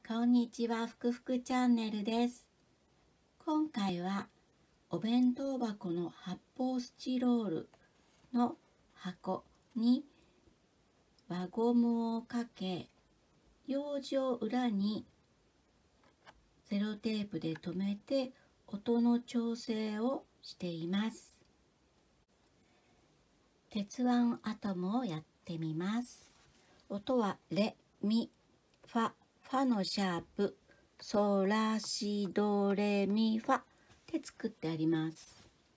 こんにちは、ふくふくチャンネルです。今回はお弁当箱の発泡スチロールの箱に輪ゴムをかけ、用紙を裏にセロテープで留めて音の調整をしています。鉄腕アトムをやってみます。音はレ、ミ、ファ、ファのシャープ、ソラシドレミファで作ってあります。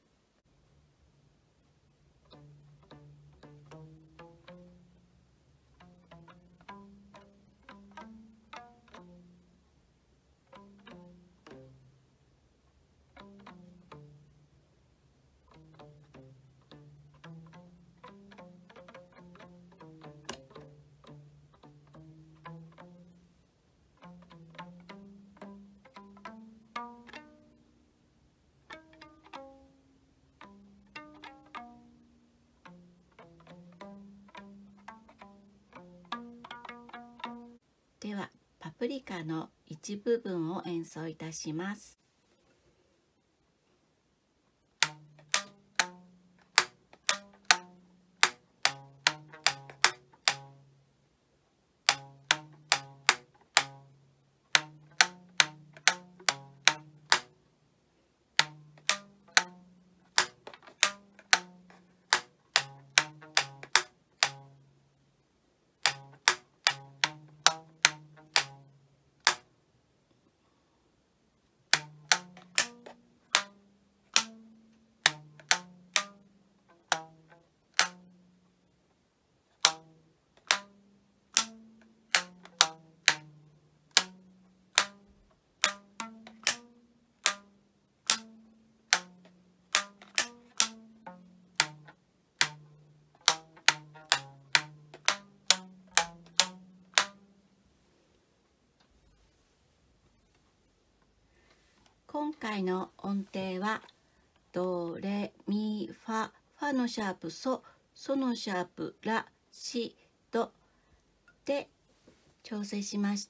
ではパプリカの一部分を演奏いたします。今回の音程はドレミファ、ファのシャープソ、ソのシャープラシドで調整しました。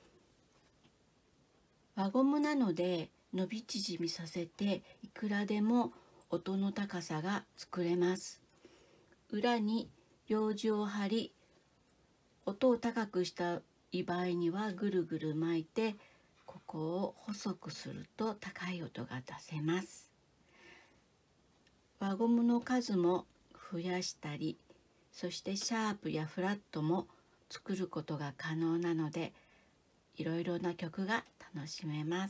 輪ゴムなので伸び縮みさせていくらでも音の高さが作れます。裏に用紙を貼り、音を高くしたい場合にはぐるぐる巻いてここを細くすると高い音が出せます。輪ゴムの数も増やしたり、そしてシャープやフラットも作ることが可能なので、いろいろな曲が楽しめます。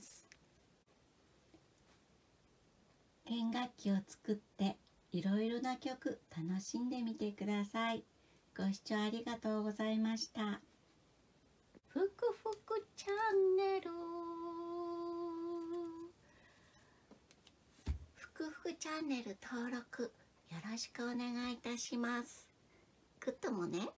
弦楽器を作っていろいろな曲楽しんでみてください。ご視聴ありがとうございました。ふくふくチャンネル。ふくふくチャンネル登録よろしくお願いいたします。グッドもね。